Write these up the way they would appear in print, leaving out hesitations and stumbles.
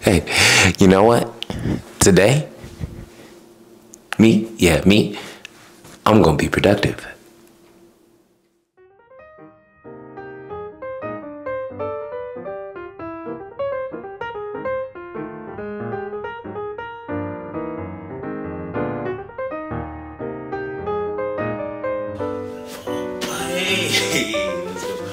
Hey, you know what? Today, me, I'm gonna be productive. Hey, let's go.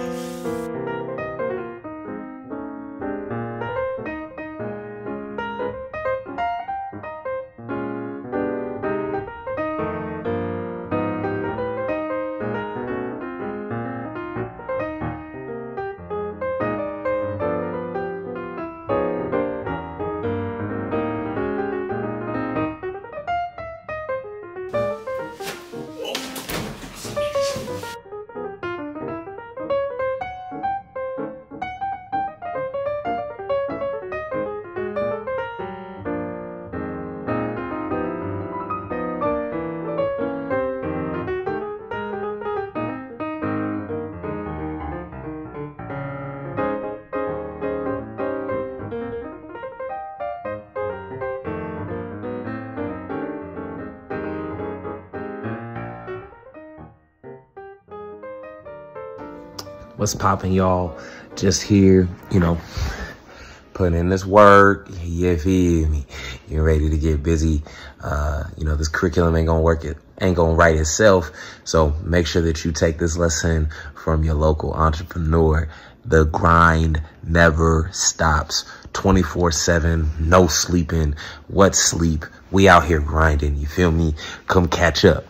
What's poppin', y'all? Just here, putting in this work. You feel me? You're ready to get busy. This curriculum ain't gonna write itself. So make sure that you take this lesson from your local entrepreneur. The grind never stops. 24/7, no sleeping. What sleep? We out here grinding. You feel me? Come catch up.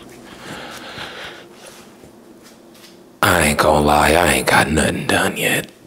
I ain't gonna lie, I ain't got nothing done yet.